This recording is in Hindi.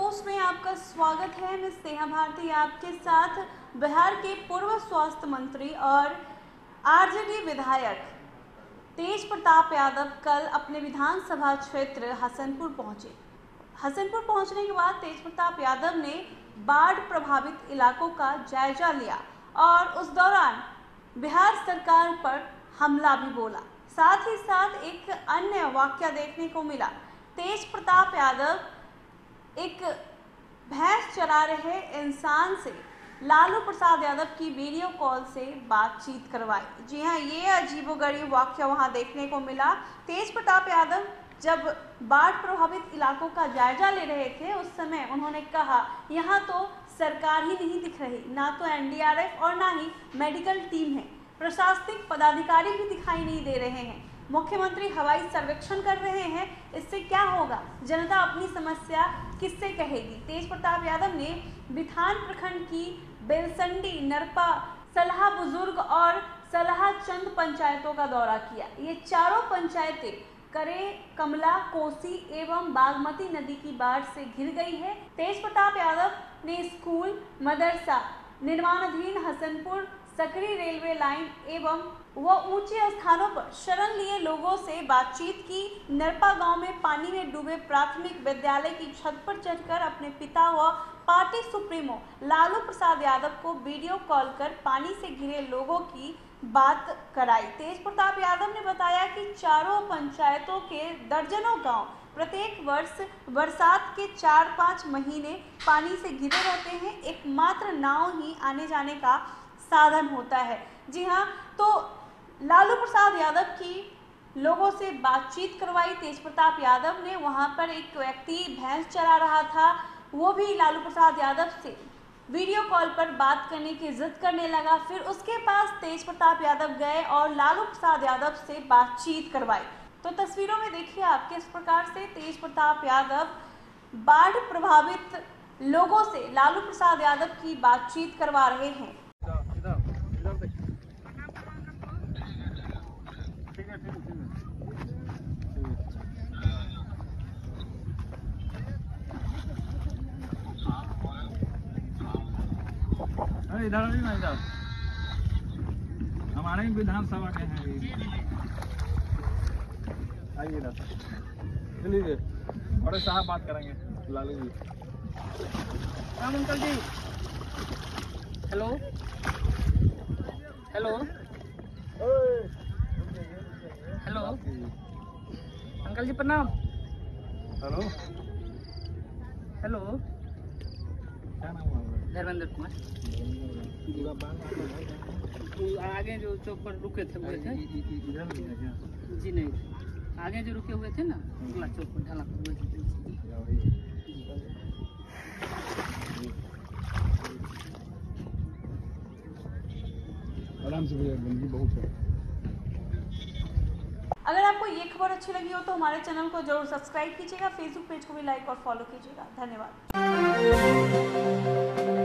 पोस्ट में आपका स्वागत है। मैं स्नेहा भारती आपके साथ। बिहार के पूर्व स्वास्थ्य मंत्री और आरजेडी विधायक तेज प्रताप यादव कल अपने विधानसभा क्षेत्र हसनपुर पहुंचे। हसनपुर पहुंचने के बाद तेज प्रताप यादव ने बाढ़ प्रभावित इलाकों का जायजा लिया और उस दौरान बिहार सरकार पर हमला भी बोला। साथ ही साथ एक अन्य वाकया देखने को मिला। तेज प्रताप यादव एक भैंस चरा रहे इंसान से लालू प्रसाद यादव की वीडियो कॉल से बातचीत करवाई। जी हाँ, ये अजीबोगरीब वाकया वहां देखने को मिला। तेज प्रताप यादव जब बाढ़ प्रभावित इलाकों का जायजा ले रहे थे उस समय उन्होंने कहा, यहाँ तो सरकार ही नहीं दिख रही, ना तो एनडीआरएफ और ना ही मेडिकल टीम है, प्रशासनिक पदाधिकारी भी दिखाई नहीं दे रहे हैं, मुख्यमंत्री हवाई सर्वेक्षण कर रहे हैं, इससे क्या होगा, जनता अपनी समस्या किससे कहेगी। तेज प्रताप यादव ने बिथान प्रखंड की बेलसंडी, नरपा, सलहा बुजुर्ग और सलहा चंद पंचायतों का दौरा किया। ये चारों पंचायतें करे, कमला, कोसी एवं बागमती नदी की बाढ़ से घिर गई है। तेज प्रताप यादव ने स्कूल, मदरसा, निर्माणाधीन हसनपुर, सकरी रेलवे लाइन एवं ऊंचे स्थानों पर शरण लिए लोगों से बातचीत की। नरपा गांव में पानी में डूबे प्राथमिक विद्यालय की छत पर चढ़कर अपने पिता व पार्टी सुप्रीमो लालू प्रसाद यादव को वीडियो कॉल कर पानी से घिरे लोगों की बात कराई। तेज प्रताप यादव ने बताया कि चारों पंचायतों के दर्जनों गांव प्रत्येक वर्ष बरसात के 4-5 महीने पानी से घिरे रहते हैं। एकमात्र नाव ही आने जाने का साधन होता है। जी हाँ, तो लालू प्रसाद यादव की लोगों से बातचीत करवाई तेज प्रताप यादव ने। वहां पर एक व्यक्ति भैंस चरा रहा था, वो भी लालू प्रसाद यादव से वीडियो कॉल पर बात करने की जिद करने लगा। फिर उसके पास तेज प्रताप यादव गए और लालू प्रसाद यादव से बातचीत करवाई। तो तस्वीरों में देखिए आप किस प्रकार से तेज प्रताप यादव बाढ़ प्रभावित लोगों से लालू प्रसाद यादव की बातचीत करवा रहे हैं। इधर भी ना, इधर हमारे ही विधानसभा के हैं। आइए इधर, चलिए बड़े साहब बात करेंगे Lalu ji. Ram uncle ji, hello hello hello uncle ji प्रणाम। हेलो हेलो, क्या नाम है? धर्मेंद्र कुमार। आगे जो चौक पर रुके थे हुए थे, इधर भी है क्या? जी नहीं, आगे जो रुके हुए थे ना अगला चौक पर ढाला पर हुए थे। आराम से भैया, गंदगी बहुत है। अगर आपको ये खबर अच्छी लगी हो तो हमारे चैनल को जरूर सब्सक्राइब कीजिएगा, फेसबुक पेज को भी लाइक और फॉलो कीजिएगा। धन्यवाद।